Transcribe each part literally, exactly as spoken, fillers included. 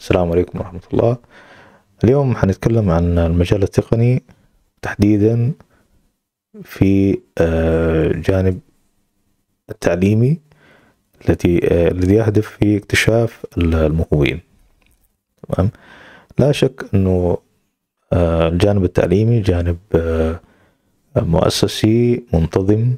السلام عليكم ورحمة الله. اليوم حنتكلم عن المجال التقني تحديدا في جانب التعليمي التي الذي يهدف في اكتشاف الموهوبين. تمام. لا شك انه الجانب التعليمي جانب مؤسسي منتظم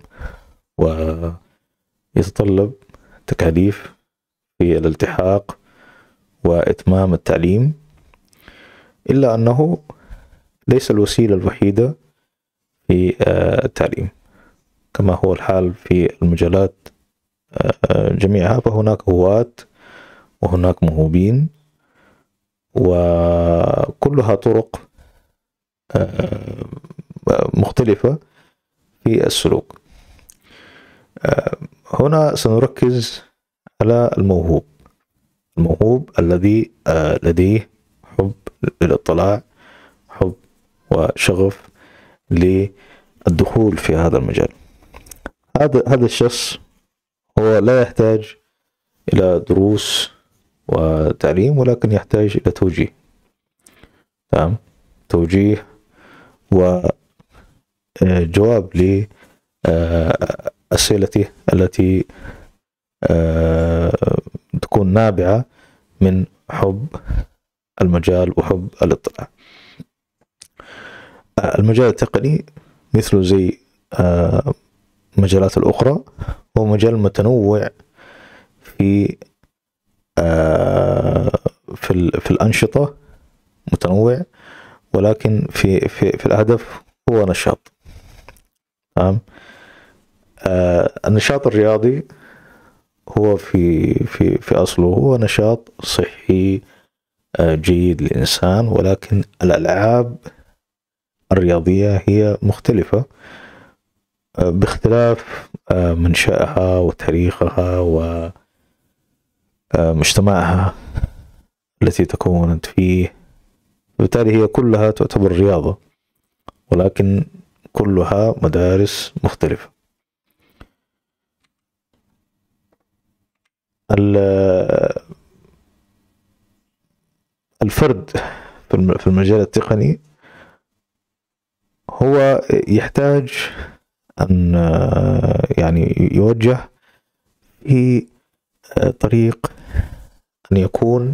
ويتطلب تكاليف في الالتحاق وإتمام التعليم، إلا أنه ليس الوسيلة الوحيدة في التعليم كما هو الحال في المجالات جميعها. فهناك هواة وهناك موهوبين، وكلها طرق مختلفة في السلوك. هنا سنركز على الموهوب الموهوب الذي لديه حب للاطلاع، حب وشغف للدخول في هذا المجال. هذا هذا الشخص هو لا يحتاج إلى دروس وتعليم، ولكن يحتاج إلى توجيه. تمام. توجيه وجواب لأسئلته التي تكون نابعة من حب المجال وحب الاطلاع. المجال التقني مثل زي المجالات الأخرى هو مجال متنوع في في في الأنشطة، متنوع، ولكن في في في الهدف هو نشاط. تمام. النشاط الرياضي هو في في في أصله هو نشاط صحي جيد للإنسان، ولكن الألعاب الرياضية هي مختلفة باختلاف منشأها وتاريخها ومجتمعها التي تكونت فيه. بالتالي هي كلها تعتبر رياضة، ولكن كلها مدارس مختلفة. الفرد في المجال التقني هو يحتاج أن يعني يوجه في طريق أن يكون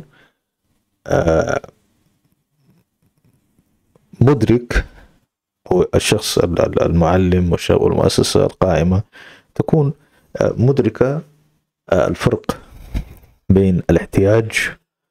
مدرك، أو الشخص المعلم والمؤسسة القائمة تكون مدركة الفرق بين الاحتياج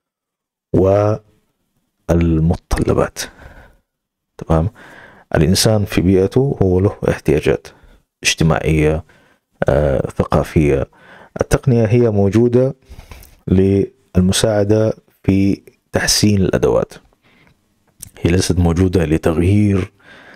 والمتطلبات. تمام. الإنسان في بيئته هو له احتياجات اجتماعية، آه، ثقافية. التقنية هي موجودة للمساعدة في تحسين الأدوات، هي ليست موجودة لتغيير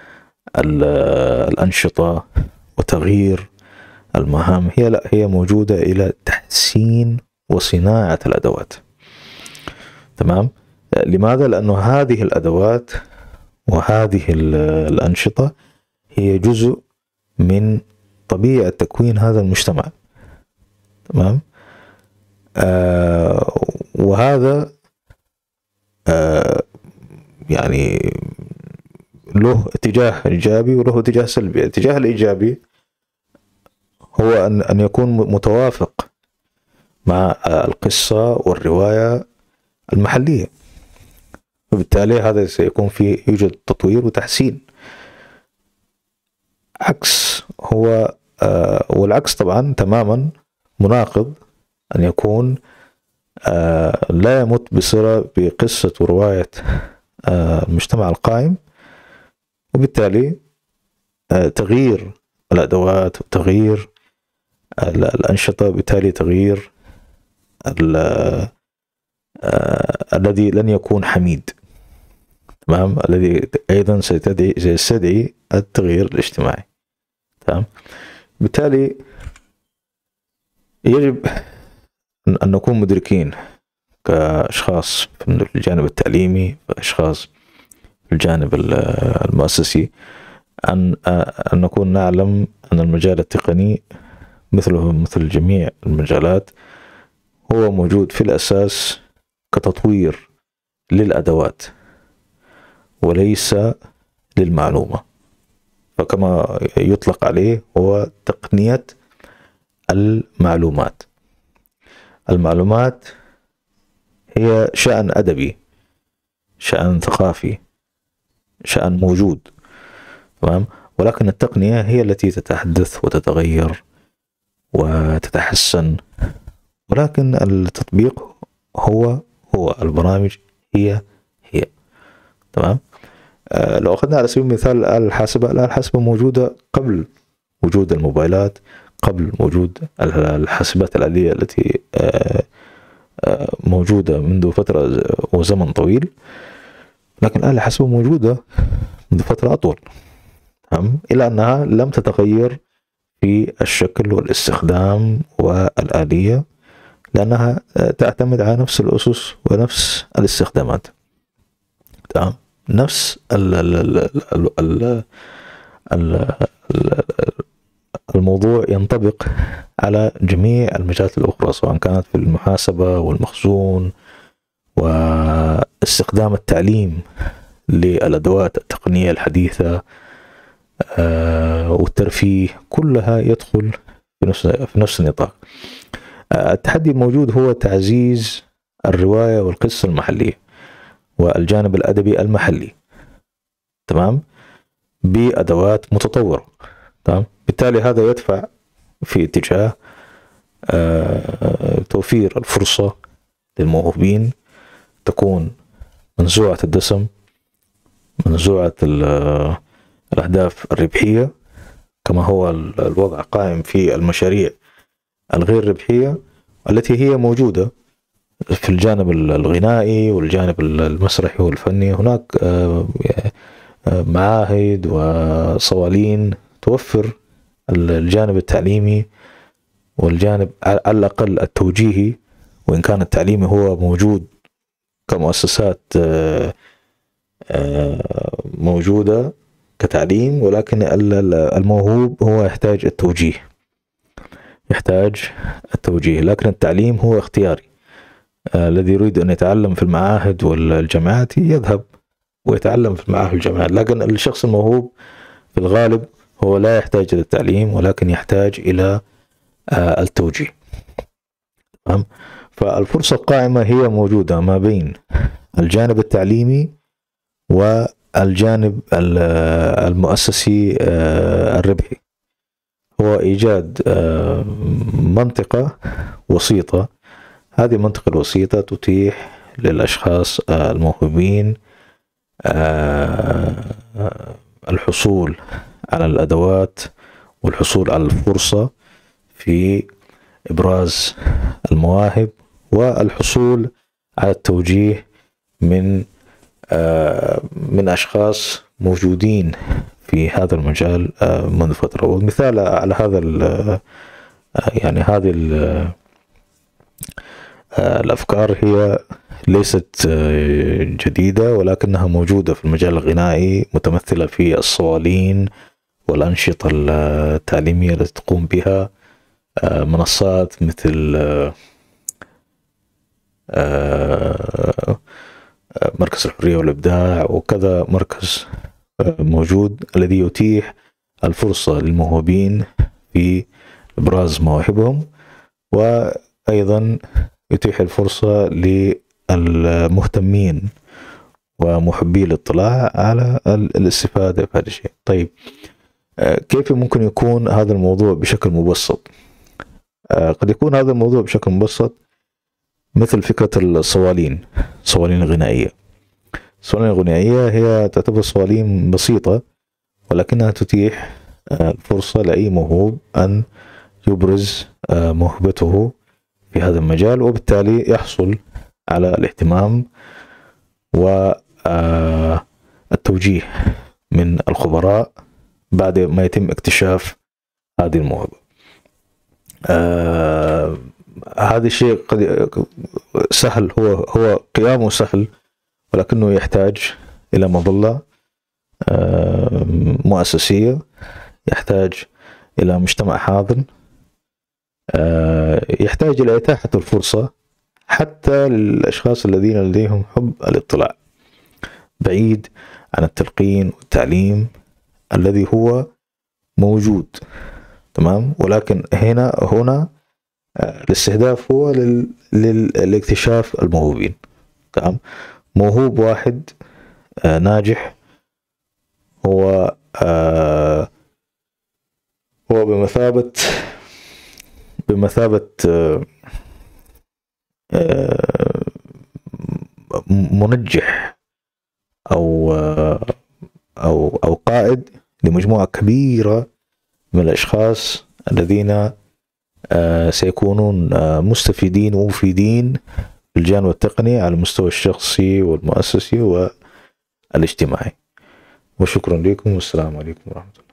الأنشطة وتغيير المهام. هي لا، هي موجودة إلى تحسين وصناعة الأدوات. تمام. لماذا؟ لأنه هذه الأدوات وهذه الأنشطة هي جزء من طبيعة تكوين هذا المجتمع. تمام. آه وهذا آه يعني له اتجاه إيجابي وله اتجاه سلبي. الاتجاه الإيجابي هو أن أن يكون متوافق مع القصة والرواية المحلية، وبالتالي هذا سيكون فيه يوجد تطوير وتحسين. عكس هو آه والعكس طبعا تماما مناقض أن يكون آه لا يمت بصلة بقصة ورواية آه المجتمع القائم، وبالتالي آه تغيير الأدوات وتغيير الأنشطة، بالتالي تغيير آه الذي لن يكون حميد. تمام. الذي أيضا سيستدعي سيستدعي التغيير الاجتماعي. تمام. بالتالي يجب أن نكون مدركين كأشخاص في الجانب التعليمي، كأشخاص في الجانب المؤسسي، أن أن نكون نعلم أن المجال التقني مثله مثل جميع المجالات هو موجود في الأساس كتطوير للأدوات وليس للمعلومة، فكما يطلق عليه هو تقنية المعلومات. المعلومات هي شأن أدبي، شأن ثقافي، شأن موجود، تمام؟ ولكن التقنية هي التي تتحدث وتتغير وتتحسن، ولكن التطبيق هو هو البرامج هي هي، تمام؟ آه لو أخذنا على سبيل المثال الآلة الحاسبة، الآلة الحاسبة موجودة قبل وجود الموبايلات، قبل وجود الحاسبات الآلية التي آه آه موجودة منذ فترة وزمن طويل، لكن الآلة الحاسبة موجودة منذ فترة أطول، تمام؟ إلى أنها لم تتغير في الشكل والاستخدام والآلية، لأنها تعتمد على نفس الأسس ونفس الاستخدامات، تمام؟ نفس ال ال ال ال ال الموضوع ينطبق على جميع المجالات الأخرى، سواء كانت في المحاسبة والمخزون واستخدام التعليم للأدوات التقنية الحديثة والترفيه، كلها يدخل في نفس في نفس النطاق. التحدي الموجود هو تعزيز الرواية والقصة المحلية والجانب الأدبي المحلي، تمام؟ بأدوات متطورة، تمام؟ بالتالي هذا يدفع في اتجاه توفير الفرصة للموهوبين تكون منزوعة الدسم، منزوعة الأهداف الربحية، كما هو الوضع قائم في المشاريع الغير ربحية التي هي موجودة في الجانب الغنائي والجانب المسرحي والفني. هناك معاهد وصوالين توفر الجانب التعليمي والجانب على الأقل التوجيهي، وإن كان التعليمي هو موجود كمؤسسات موجودة كتعليم، ولكن الموهوب هو يحتاج التوجيه، يحتاج التوجيه لكن التعليم هو اختياري. الذي يريد أن يتعلم في المعاهد والجامعات يذهب ويتعلم في المعاهد والجامعات، لكن الشخص الموهوب في الغالب هو لا يحتاج إلى التعليم ولكن يحتاج إلى التوجيه، تمام؟ فالفرصة القائمة هي موجودة ما بين الجانب التعليمي والجانب المؤسسي الربحي، هو إيجاد منطقة وسيطة. هذه المنطقة الوسيطة تتيح للأشخاص الموهوبين الحصول على الأدوات والحصول على الفرصة في إبراز المواهب والحصول على التوجيه من من أشخاص موجودين في هذا المجال منذ فترة. والمثال على هذا يعني هذه الأفكار هي ليست جديدة، ولكنها موجودة في المجال الغنائي، متمثلة في الصوالين والأنشطة التعليمية التي تقوم بها منصات مثل مركز الحرية والإبداع، وكذا مركز موجود الذي يتيح الفرصة للموهوبين في إبراز مواهبهم، وأيضا يتيح الفرصة للمهتمين ومحبي الاطلاع على الاستفادة في هذا الشيء. طيب كيف ممكن يكون هذا الموضوع بشكل مبسط؟ قد يكون هذا الموضوع بشكل مبسط مثل فكرة الصوالين، صوالين غنائية. الصوالين الغنائية هي تعتبر صوالين بسيطة، ولكنها تتيح الفرصة لأي موهوب أن يبرز موهبته في هذا المجال، وبالتالي يحصل على الاهتمام والتوجيه من الخبراء بعد ما يتم اكتشاف هذه الموهبة. آه هذا الشيء قد سهل، هو هو قيامه سهل، ولكنه يحتاج إلى مظلة آه مؤسسية، يحتاج إلى مجتمع حاضن، آه يحتاج إلى إتاحة الفرصة حتى للأشخاص الذين لديهم حب الاطلاع، بعيد عن التلقين والتعليم الذي هو موجود. تمام. ولكن هنا هنا الاستهداف هو لل... للاكتشاف الموهوبين. تمام. موهوب واحد آه ناجح هو آه هو بمثابة بمثابة آه آه منجح أو آه أو أو قائد لمجموعة كبيرة من الأشخاص الذين آه سيكونون آه مستفيدين ومفيدين في الجانب التقني على المستوى الشخصي والمؤسسي والاجتماعي. وشكرا لكم والسلام عليكم ورحمة الله.